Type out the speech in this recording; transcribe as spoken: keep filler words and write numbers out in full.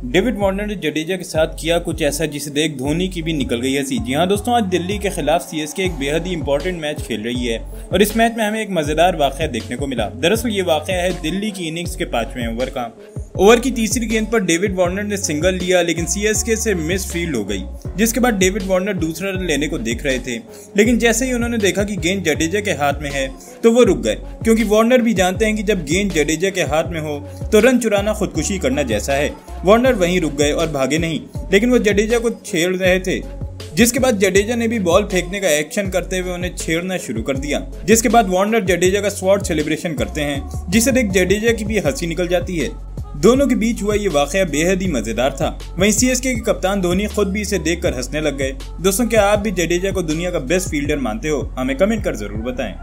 David Warner ने जडेजा के साथ किया कुछ ऐसा जिसे देख धोनी की भी निकल गई हंसी। जी हाँ दोस्तों, आज दिल्ली के खिलाफ सीएसके एक बेहद ही इंपॉर्टेंट मैच खेल रही है और इस मैच में हमें एक मजेदार वाकया देखने को मिला। दरअसल ये वाकया है दिल्ली की इनिंग्स के पांचवें ओवर का। ओवर की तीसरी गेंद पर डेविड वार्नर ने सिंगल लिया, लेकिन सीएसके से मिस फील्ड हो गई, जिसके बाद डेविड वार्नर दूसरा रन लेने को देख रहे थे। लेकिन जैसे ही उन्होंने देखा कि गेंद जडेजा के हाथ में है तो वो रुक गए, क्योंकि वार्नर भी जानते हैं कि जब गेंद जडेजा के हाथ में हो तो रन चुराना खुदकुशी करना जैसा है। वार्नर वहीं रुक गए और भागे नहीं, लेकिन वो जडेजा को छेड़ रहे थे, जिसके बाद जडेजा ने भी बॉल फेंकने का एक्शन करते हुए उन्हें छेड़ना शुरू कर दिया। जिसके बाद वार्नर जडेजा का स्वॉट सेलिब्रेशन करते हैं, जिसे देख जडेजा की भी हंसी निकल जाती है। दोनों के बीच हुआ ये वाकया बेहद ही मजेदार था। वहीं सीएसके के कप्तान धोनी खुद भी इसे देखकर हंसने लग गए। दोस्तों, क्या आप भी जडेजा को दुनिया का बेस्ट फील्डर मानते हो? हमें कमेंट कर जरूर बताएं।